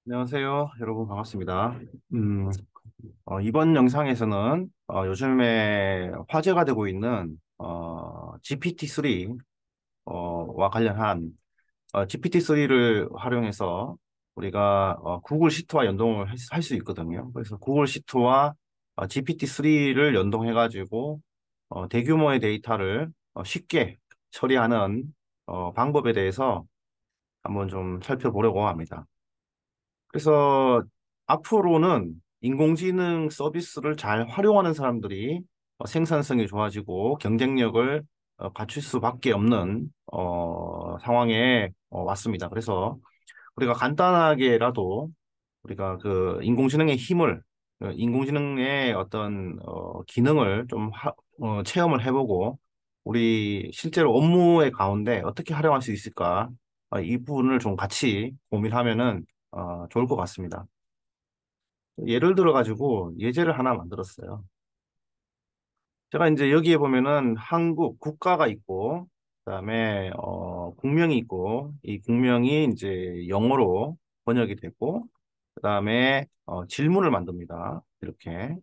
안녕하세요. 여러분 반갑습니다. 음, 이번 영상에서는 요즘에 화제가 되고 있는 GPT-3 와 관련한 GPT-3를 활용해서 우리가 구글 시트와 연동을 할 수 있거든요. 그래서 구글 시트와 GPT-3를 연동해가지고 대규모의 데이터를 쉽게 처리하는 방법에 대해서 한번 좀 살펴보려고 합니다. 그래서 앞으로는 인공지능 서비스를 잘 활용하는 사람들이 생산성이 좋아지고 경쟁력을 갖출 수밖에 없는 상황에 왔습니다. 그래서 우리가 간단하게라도 우리가 그 인공지능의 힘을 인공지능의 어떤 기능을 좀 체험을 해보고 우리 실제로 업무의 가운데 어떻게 활용할 수 있을까 이 부분을 좀 같이 고민하면은 좋을 것 같습니다. 예를 들어 가지고 예제를 하나 만들었어요. 제가 이제 여기에 보면은 한국 국가가 있고 그다음에 국명이 있고 이 국명이 이제 영어로 번역이 되고 그다음에 질문을 만듭니다. 이렇게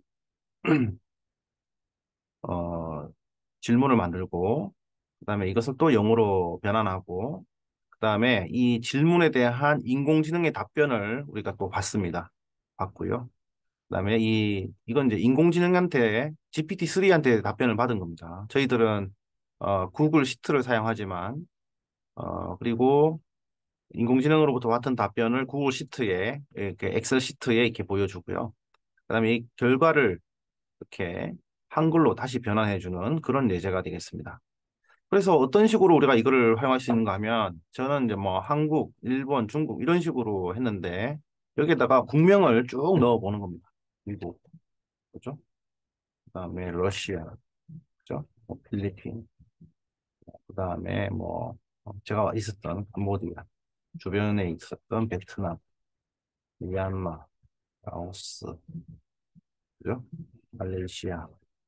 어, 질문을 만들고 그다음에 이것을 또 영어로 변환하고 그다음에 이 질문에 대한 인공지능의 답변을 우리가 또 받습니다. 받고요. 그다음에 이건 이제 인공지능한테 GPT-3한테 답변을 받은 겁니다. 저희들은 구글 시트를 사용하지만 그리고 인공지능으로부터 받은 답변을 구글 시트에 이렇게 엑셀 시트에 이렇게 보여주고요. 그다음에 이 결과를 이렇게 한글로 다시 변환해주는 그런 예제가 되겠습니다. 그래서 어떤 식으로 우리가 이거를 활용할 수 있는가 하면 저는 이제 뭐 한국, 일본, 중국 이런 식으로 했는데 여기에다가 국명을 쭉 넣어보는 겁니다. 미국, 그죠? 그다음에 러시아, 그죠? 뭐 필리핀, 그다음에 뭐 제가 있었던 캄보디아, 주변에 있었던 베트남, 미얀마, 라오스, 그죠? 말레이시아,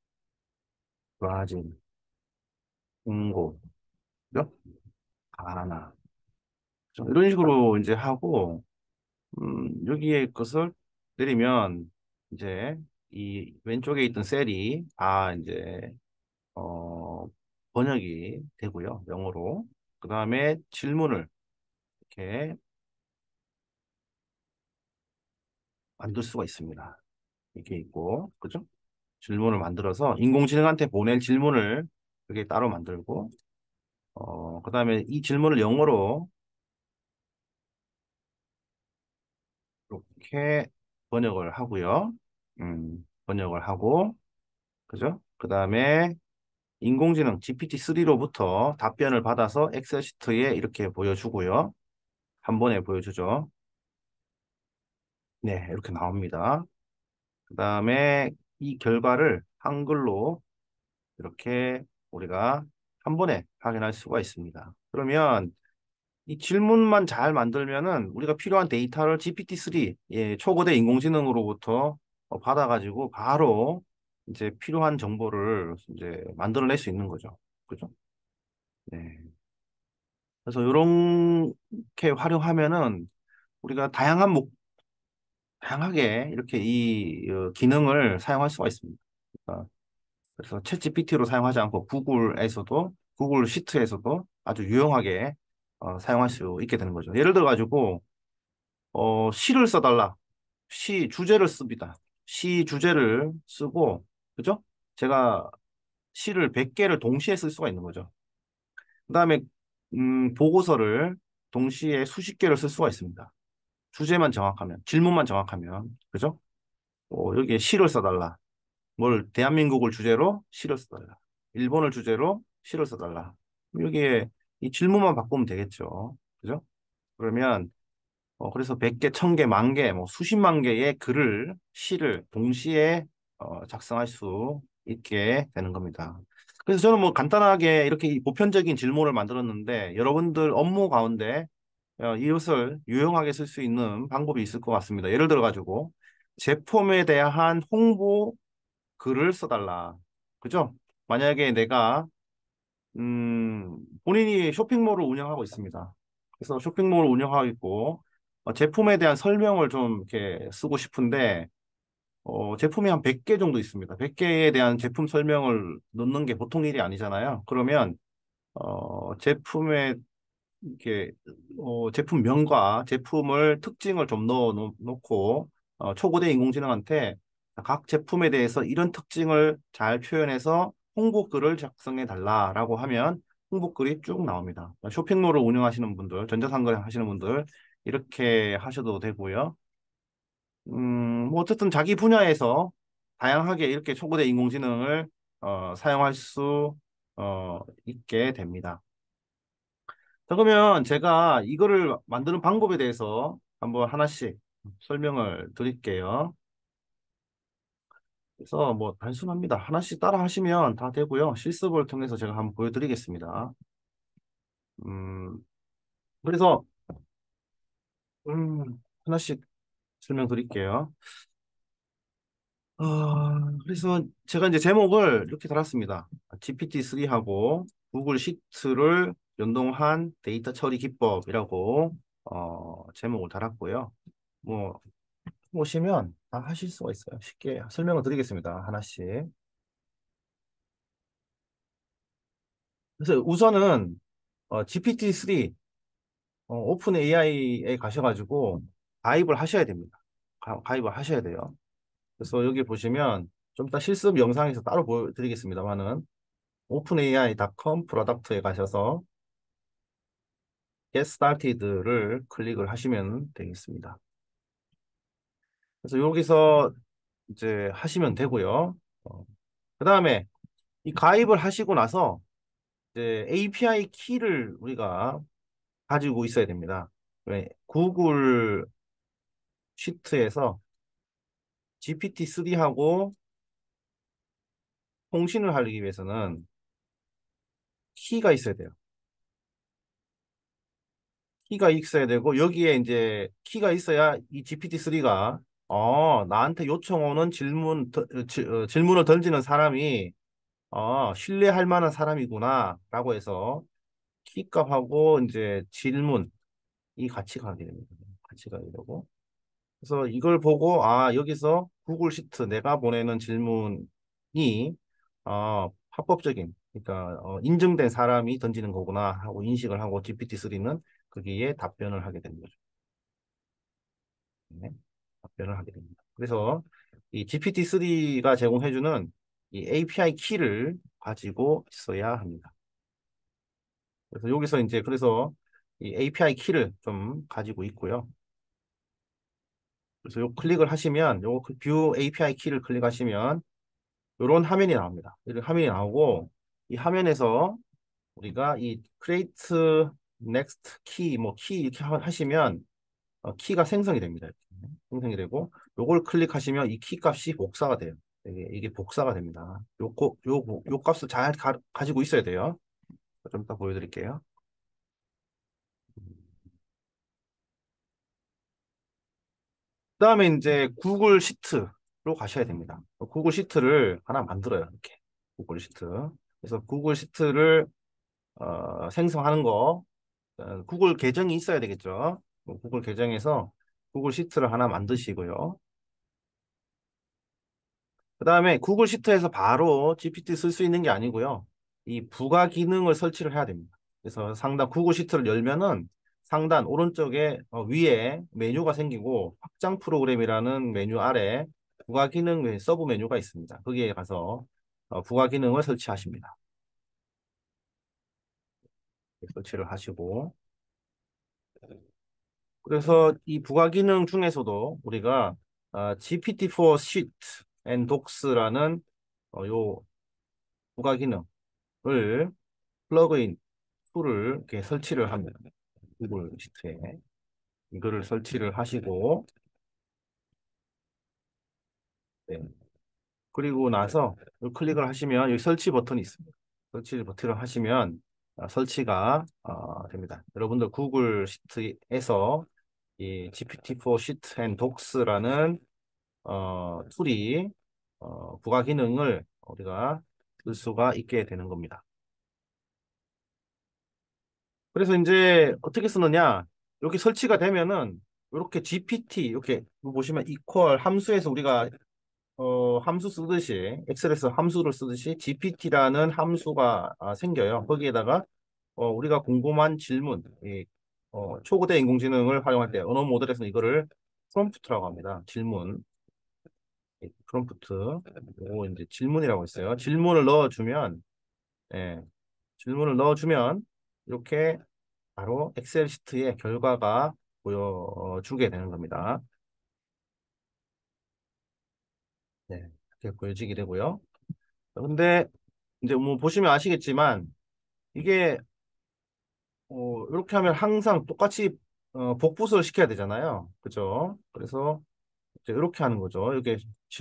브라질, 인고, 그죠? 가나, 그죠? 이런 식으로 이제 하고 여기에 것을 내리면 이제 이 왼쪽에 있던 셀이 다 이제 어, 번역이 되고요, 영어로. 그 다음에 질문을 이렇게 만들 수가 있습니다. 이렇게 있고, 그죠? 질문을 만들어서 인공지능한테 보낼 질문을 그게 따로 만들고, 그 다음에 이 질문을 영어로 이렇게 번역을 하고요. 번역을 하고, 그죠? 그 다음에 인공지능 GPT-3로부터 답변을 받아서 엑셀 시트에 이렇게 보여주고요. 한 번에 보여주죠. 네, 이렇게 나옵니다. 그 다음에 이 결과를 한글로 이렇게 우리가 한 번에 확인할 수가 있습니다. 그러면 이 질문만 잘 만들면은 우리가 필요한 데이터를 GPT-3, 초거대 인공지능으로부터 받아가지고 바로 이제 필요한 정보를 이제 만들어낼 수 있는 거죠. 그죠? 네. 그래서 이렇게 활용하면은 우리가 다양하게 이렇게 이 기능을 사용할 수가 있습니다. 그러니까 그래서 챗GPT로 사용하지 않고 구글 시트에서도 아주 유용하게 사용할 수 있게 되는 거죠. 예를 들어 가지고 시를 써달라. 시 주제를 씁니다. 시 주제를 쓰고 그죠? 제가 시를 100개를 동시에 쓸 수가 있는 거죠. 그다음에 보고서를 동시에 수십 개를 쓸 수가 있습니다. 주제만 정확하면, 질문만 정확하면, 그죠? 여기에 시를 써달라. 대한민국을 주제로 시를 써달라. 일본을 주제로 시를 써달라. 여기에 이 질문만 바꾸면 되겠죠. 그죠? 그러면, 그래서 100개, 1000개, 만 개, 뭐 수십만 개의 시를 동시에 작성할 수 있게 되는 겁니다. 그래서 저는 뭐 간단하게 이렇게 이 보편적인 질문을 만들었는데 여러분들 업무 가운데 이것을 유용하게 쓸 수 있는 방법이 있을 것 같습니다. 예를 들어 가지고 제품에 대한 홍보 글을 써달라. 그죠? 만약에 내가 본인이 쇼핑몰을 운영하고 있습니다. 그래서 쇼핑몰을 운영하고 있고 제품에 대한 설명을 좀 이렇게 쓰고 싶은데, 제품이 한 100개 정도 있습니다. 100개에 대한 제품 설명을 넣는 게 보통 일이 아니잖아요. 그러면, 제품에 이렇게 제품명과 제품을 특징을 좀 놓고 초고대 인공지능한테 각 제품에 대해서 이런 특징을 잘 표현해서 홍보글을 작성해 달라라고 하면 홍보글이 쭉 나옵니다. 쇼핑몰을 운영하시는 분들, 전자상거래 하시는 분들 이렇게 하셔도 되고요. 뭐 어쨌든 자기 분야에서 다양하게 이렇게 초고대 인공지능을 사용할 수 있게 됩니다. 자, 그러면 제가 이거를 만드는 방법에 대해서 한번 하나씩 설명을 드릴게요. 그래서 뭐 단순합니다. 하나씩 따라 하시면 다 되고요. 실습을 통해서 제가 한번 보여드리겠습니다. 음, 그래서 하나씩 설명드릴게요. 그래서 제가 이제 제목을 이렇게 달았습니다. GPT-3하고 구글 시트를 연동한 데이터 처리 기법이라고 제목을 달았고요. 뭐 보시면 다 하실 수가 있어요. 쉽게 설명을 드리겠습니다. 하나씩. 그래서 우선은 GPT-3 오픈 AI에 가셔가지고 가입을 하셔야 됩니다. 가입을 하셔야 돼요. 그래서 여기 보시면 좀 이따 실습 영상에서 따로 보여드리겠습니다만은 openai.com 프로덕트에 가셔서 Get Started를 클릭을 하시면 되겠습니다. 그래서 여기서 이제 하시면 되고요. 그 다음에 이 가입을 하시고 나서 이제 API 키를 우리가 가지고 있어야 됩니다. 왜? 구글 시트에서 GPT-3하고 통신을 하기 위해서는 키가 있어야 돼요. 키가 있어야 되고 여기에 이제 키가 있어야 이 GPT-3가 나한테 요청 오는 질문을 던지는 사람이 신뢰할 만한 사람이구나 라고 해서 키값하고 이제 질문 이 같이 가게 됩니다. 같이 가게 되고 그래서 이걸 보고 여기서 구글 시트 내가 보내는 질문이 합법적인 그러니까 인증된 사람이 던지는 거구나 하고 인식을 하고 GPT-3는 거기에 답변을 하게 되는 거죠. 네, 답변을 하게 됩니다. 그래서 이 GPT-3가 제공해주는 이 API 키를 가지고 있어야 합니다. 그래서 여기서 이제 그래서 이 API 키를 좀 가지고 있고요. 그래서 요 클릭을 하시면 뷰 API 키를 클릭하시면 이런 화면이 나옵니다. 이런 화면이 나오고 이 화면에서 우리가 이 create next key 뭐 키 이렇게 하시면 키가 생성이 됩니다. 이렇게. 생성이 되고 요걸 클릭하시면 이 키 값이 복사가 돼요. 이게 복사가 됩니다. 요 값을 잘 가지고 있어야 돼요. 좀 이따 보여드릴게요. 그다음에 이제 구글 시트로 가셔야 됩니다. 구글 시트를 하나 만들어요. 이렇게 구글 시트. 그래서 구글 시트를 생성하는 거 구글 계정이 있어야 되겠죠. 구글 계정에서 구글 시트를 하나 만드시고요. 그 다음에 구글 시트에서 바로 GPT 쓸 수 있는 게 아니고요. 이 부가 기능을 설치를 해야 됩니다. 그래서 상단 구글 시트를 열면은 상단 오른쪽에 위에 메뉴가 생기고 확장 프로그램이라는 메뉴 아래 부가 기능 서브 메뉴가 있습니다. 거기에 가서 부가 기능을 설치하십니다. 설치를 하시고 그래서 이 부가 기능 중에서도 우리가 GPT-4 Sheet and Docs라는 요 부가 기능을 플러그인 툴을 이렇게 설치를 합니다. 구글 시트에 이거를 설치를 하시고 네. 그리고 나서 클릭을 하시면 여기 설치 버튼이 있습니다. 설치 버튼을 하시면 설치가 됩니다. 여러분들 구글 시트에서 이 GPT-4 Sheet and Docs라는 툴이 부가 기능을 우리가 쓸 수가 있게 되는 겁니다. 그래서 이제 어떻게 쓰느냐? 여기 설치가 되면은 이렇게 GPT 이렇게 보시면 equal 함수에서 우리가 함수 쓰듯이 엑셀에서 함수를 쓰듯이 GPT라는 함수가 생겨요. 거기에다가 우리가 궁금한 질문, 초고대 인공지능을 활용할 때 언어 모델에서는 이거를 프롬프트라고 합니다. 질문, 프롬프트. 요 이제 질문이라고 있어요. 예, 질문을 넣어주면 이렇게 바로 엑셀 시트에 결과가 보여주게 되는 겁니다. 네, 이렇게 보여지게 되고요. 근데 이제 뭐 보시면 아시겠지만 이게 이렇게 하면 항상 똑같이 복붙을 시켜야 되잖아요. 그죠? 그래서 이제 이렇게 하는 거죠. 이렇게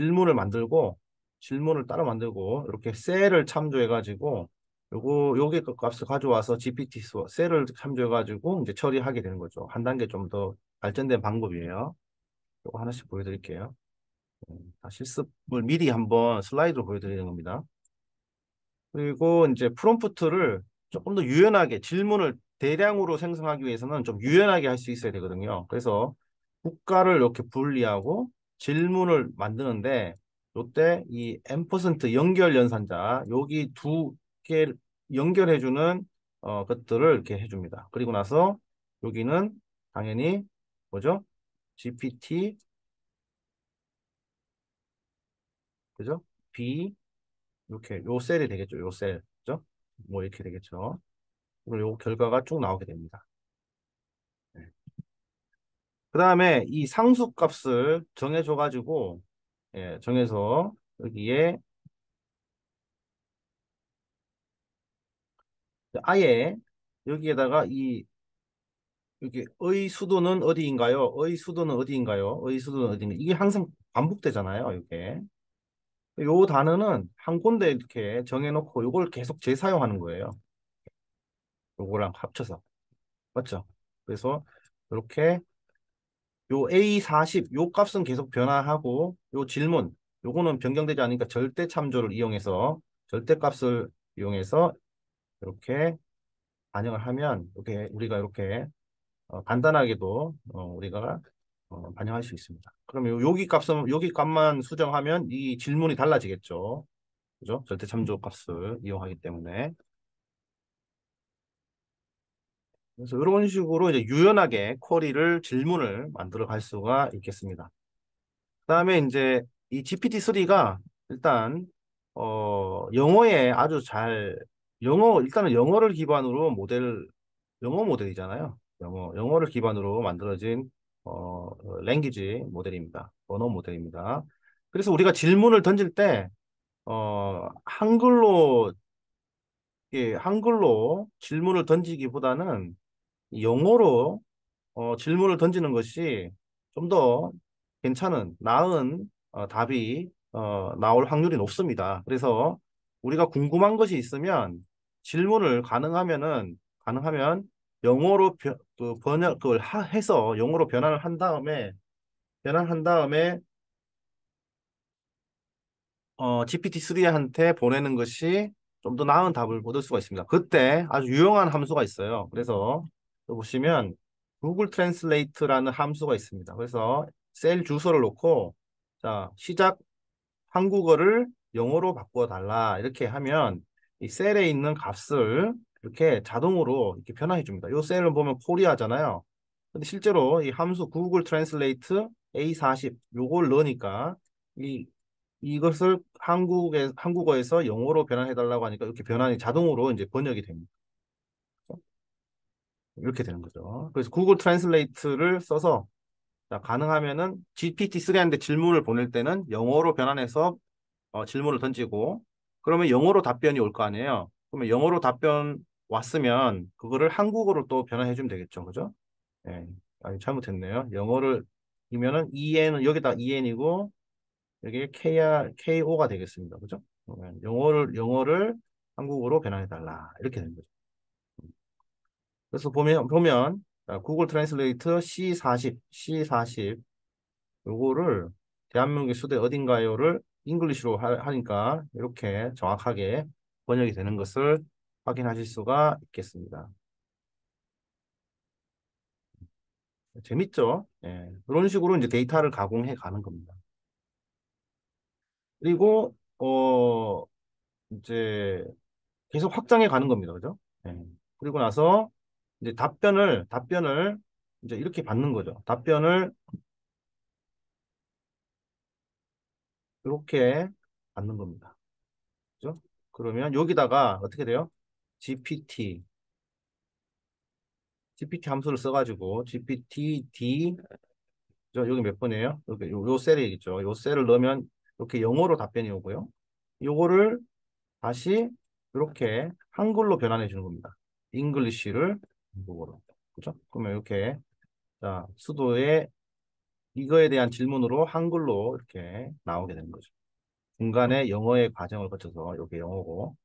질문을 따로 만들고 이렇게 셀을 참조해 가지고 여기 그 값을 가져와서 GPT 셀을 참조해 가지고 이제 처리하게 되는 거죠. 한 단계 좀 더 발전된 방법이에요. 이거 하나씩 보여드릴게요. 다 실습을 미리 한번 슬라이드로 보여드리는 겁니다. 그리고 이제 프롬프트를 조금 더 유연하게 질문을 대량으로 생성하기 위해서는 좀 유연하게 할 수 있어야 되거든요. 그래서 국가를 이렇게 분리하고 질문을 만드는데 요때 이 앰퍼센트 연결 연산자 여기 두 개 연결해주는 것들을 이렇게 해줍니다. 그리고 나서 여기는 당연히 뭐죠? GPT 그죠? B 이렇게 요 셀이 되겠죠. 요 셀. 그죠? 뭐 이렇게 되겠죠. 그리고 요 결과가 쭉 나오게 됩니다. 네. 그 다음에 이 상수값을 정해줘가지고, 정해서 여기에 아예 여기에다가 여기 의 수도는 어디인가요? 의 수도는 어디인가요? 의 수도는 어디인가요? 이게 항상 반복되잖아요. 이게. 요 단어는 한 군데 이렇게 정해놓고 요걸 계속 재사용하는 거예요. 요거랑 합쳐서. 맞죠? 그래서 이렇게 요 A40 요 값은 계속 변화하고 요 질문 요거는 변경되지 않으니까 절대 참조를 이용해서 절대값을 이용해서 이렇게 반영을 하면 이렇게 우리가 이렇게 간단하게도 우리가 반영할 수 있습니다. 그러면 여기 값만 수정하면 이 질문이 달라지겠죠. 그죠? 절대 참조 값을 이용하기 때문에 그래서 이런 식으로 이제 유연하게 질문을 만들어 갈 수가 있겠습니다. 그다음에 이제 이 GPT-3가 일단 영어에 아주 잘 일단은 영어 모델이잖아요. 영어를 기반으로 만들어진 랭귀지 모델입니다. 언어 모델입니다. 그래서 우리가 질문을 던질 때 한글로 질문을 던지기보다는 영어로 질문을 던지는 것이 좀 더 나은 답이 나올 확률이 높습니다. 그래서 우리가 궁금한 것이 있으면 질문을 가능하면 영어로 번역을 해서 영어로 변환한 다음에 GPT-3한테 보내는 것이 좀 더 나은 답을 얻을 수가 있습니다. 그때 아주 유용한 함수가 있어요. 그래서 여기 보시면 구글 트랜슬레이트라는 함수가 있습니다. 그래서 셀 주소를 놓고 자, 시작 한국어를 영어로 바꾸어 달라 이렇게 하면 이 셀에 있는 값을 이렇게 자동으로 이렇게 변화해 줍니다. 이 셀을 보면 코리아잖아요. 근데 실제로 이 함수 구글 트랜슬레이트 A40 요걸 넣으니까 이 이것을 한국어에서 영어로 변환해 달라고 하니까 이렇게 변환이 자동으로 이제 번역이 됩니다. 이렇게 되는 거죠. 그래서 구글 트랜슬레이트를 써서 자, 가능하면은 GPT-3한테 질문을 보낼 때는 영어로 변환해서 질문을 던지고 그러면 영어로 답변이 올 거 아니에요. 그러면 영어로 답변 왔으면 그거를 한국어로 또 변환해 주면 되겠죠. 그죠? 예. 아니, 잘못했네요. 이면은 EN은 여기다 EN이고 여기 KO가 되겠습니다. 그죠? 영어를 한국어로 변환해 달라. 이렇게 되는 거죠. 그래서 보면 구글 트랜슬레이트 C40 요거를 대한민국의 수도 어딘가요를 잉글리시로 하니까 이렇게 정확하게 번역이 되는 것을 확인하실 수가 있겠습니다. 재밌죠? 예. 그런 식으로 이제 데이터를 가공해 가는 겁니다. 그리고, 이제 계속 확장해 가는 겁니다. 그죠? 예. 그리고 나서 이제 답변을 이제 이렇게 받는 거죠. 답변을 이렇게 받는 겁니다. 그죠? 그러면 여기다가 어떻게 돼요? GPT, GPT 함수를 써가지고 GPT-D, 여기 몇 번이에요? 여기 요 셀에 있죠. 요 셀을 넣으면 이렇게 영어로 답변이 오고요. 요거를 다시 이렇게 한글로 변환해 주는 겁니다. 잉글리시를 한국어로. 그죠? 그러면 이렇게 자, 수도의 이거에 대한 질문으로 한글로 이렇게 나오게 되는 거죠. 중간에 영어의 과정을 거쳐서 이게 영어고,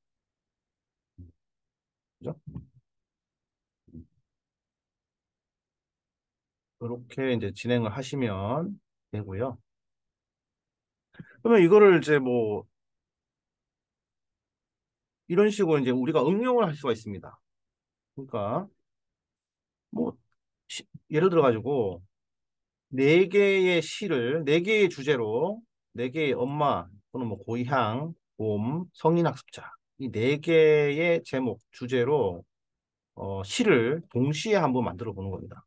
그죠? 이렇게 이제 진행을 하시면 되고요. 그러면 이거를 이제 뭐 이런 식으로 이제 우리가 응용을 할 수가 있습니다. 그러니까 뭐 예를 들어 가지고 네 개의 시를 네 개의 주제로 네 개의 엄마 또는 뭐 고향, 봄, 성인학습자 이 네 개의 제목 주제로 시를 동시에 한번 만들어 보는 겁니다.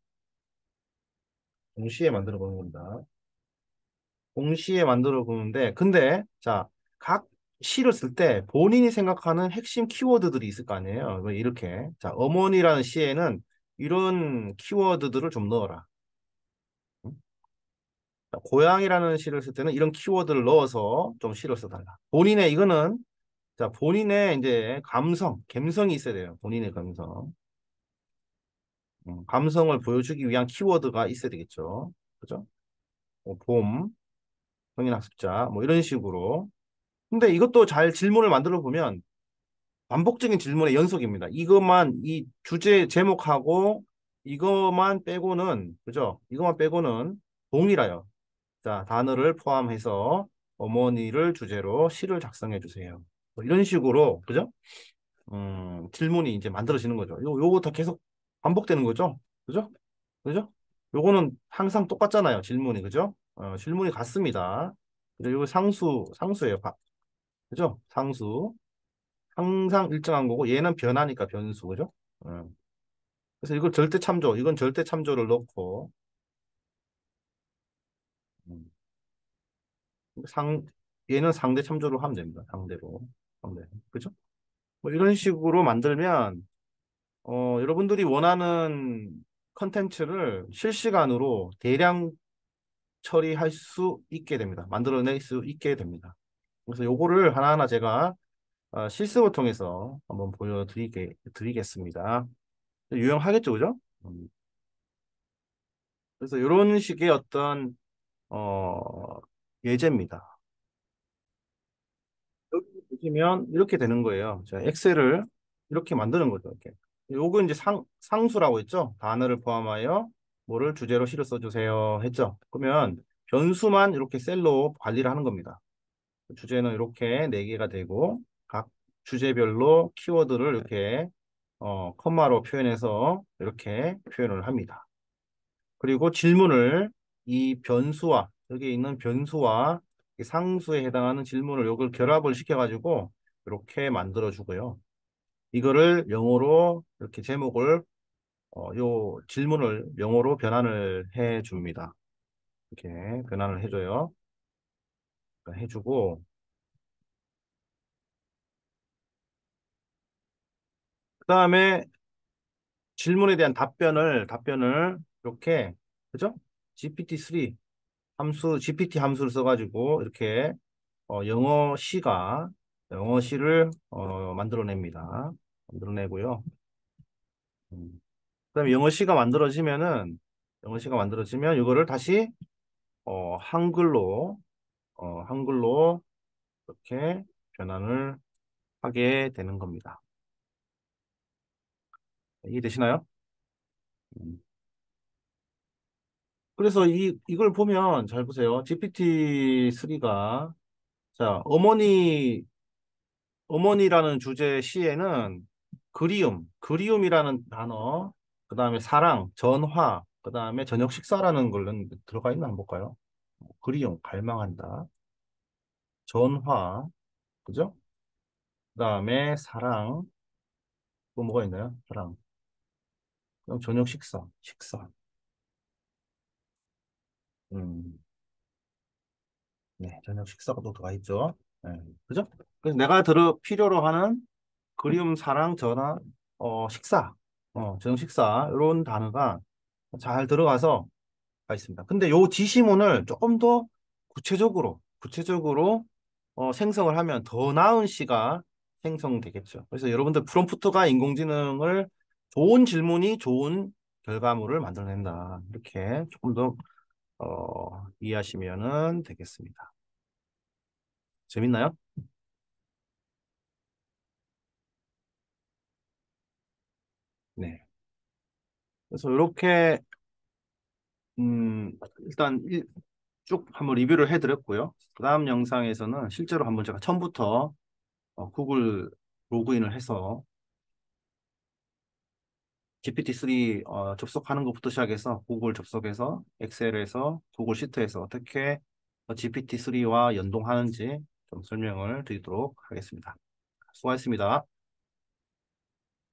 동시에 만들어 보는 겁니다. 동시에 만들어 보는데 근데 자, 각 시를 쓸 때 본인이 생각하는 핵심 키워드들이 있을 거 아니에요. 뭐 이렇게 자, 어머니라는 시에는 이런 키워드들을 좀 넣어라. 응? 자, 고양이라는 시를 쓸 때는 이런 키워드를 넣어서 좀 시를 써달라. 본인의 이거는 자, 본인의 이제 감성이 있어야 돼요. 본인의 감성. 감성을 보여주기 위한 키워드가 있어야 되겠죠. 그죠? 뭐 봄, 성인학습자, 뭐 이런 식으로. 근데 이것도 잘 질문을 만들어 보면 반복적인 질문의 연속입니다. 이 주제 제목하고 이것만 빼고는, 그죠? 이것만 빼고는 동일해요. 자, 단어를 포함해서 어머니를 주제로 시를 작성해 주세요. 뭐 이런 식으로, 그죠? 질문이 이제 만들어지는 거죠. 요거 다 계속 반복되는 거죠. 그죠? 그죠? 요거는 항상 똑같잖아요. 질문이, 그죠? 질문이 같습니다. 그죠? 요거 상수예요. 그죠? 상수. 항상 일정한 거고, 얘는 변하니까 변수, 그죠? 그래서 이건 절대 참조를 넣고, 음, 상, 얘는 상대 참조로 하면 됩니다. 상대로. 상대. 그죠? 뭐 이런 식으로 만들면, 여러분들이 원하는 컨텐츠를 실시간으로 대량 처리할 수 있게 됩니다. 만들어낼 수 있게 됩니다. 그래서 요거를 하나하나 제가 실습을 통해서 한번 드리겠습니다. 유용하겠죠, 그죠? 음, 그래서 이런 식의 어떤 어, 예제입니다. 여기 보시면 이렇게 되는 거예요. 자, 엑셀을 이렇게 만드는 거죠. 이렇게. 요거 이제 상수라고 했죠. 단어를 포함하여 뭐를 주제로 실어 써주세요 했죠. 그러면 변수만 이렇게 셀로 관리를 하는 겁니다. 주제는 이렇게 네 개가 되고 각 주제별로 키워드를 이렇게 컴마로 표현해서 이렇게 표현을 합니다. 그리고 질문을 이 변수와 여기 있는 변수와 이 상수에 해당하는 질문을 요걸 결합을 시켜가지고 이렇게 만들어 주고요. 이거를 영어로 이렇게 제목을 요 질문을 영어로 변환을 해 줍니다. 이렇게 변환을 해줘요. 그러니까 해주고 그 다음에 질문에 대한 답변을 이렇게 그죠? GPT-3 GPT 함수를 써가지고 이렇게 영어 시를 만들어내고요. 그다음에 영어 시가 만들어지면 이거를 다시 한글로 한글로 이렇게 변환을 하게 되는 겁니다. 이해되시나요? 음. 그래서 이걸 보면 잘 보세요. GPT-3가 자, 어머니라는 주제 시에는 그리움이라는 단어, 그 다음에 사랑, 전화, 그 다음에 저녁 식사라는 걸는 들어가 있나 한번 볼까요? 그리움, 갈망한다. 전화, 그죠? 그 다음에 사랑, 또 뭐가 있나요? 사랑. 그럼 저녁 식사, 식사. 음, 네, 저녁 식사가 또 들어가 있죠. 네, 그죠? 그래서 내가 필요로 하는 그리움, 사랑, 전화, 식사, 저녁 식사, 이런 단어가 잘 들어가서 가 있습니다. 근데 요 지시문을 조금 더 구체적으로 생성을 하면 더 나은 시가 생성되겠죠. 그래서 여러분들 프롬프트가 인공지능을 좋은 질문이 좋은 결과물을 만들어낸다. 이렇게 조금 더 이해하시면은 되겠습니다. 재밌나요? 네. 그래서 이렇게 일단 쭉 한번 리뷰를 해드렸고요. 그 다음 영상에서는 실제로 한번 제가 처음부터 구글 로그인을 해서 GPT-3 접속하는 것부터 시작해서 구글 접속해서 엑셀에서 구글 시트에서 어떻게 GPT-3와 연동하는지 좀 설명을 드리도록 하겠습니다. 수고하셨습니다.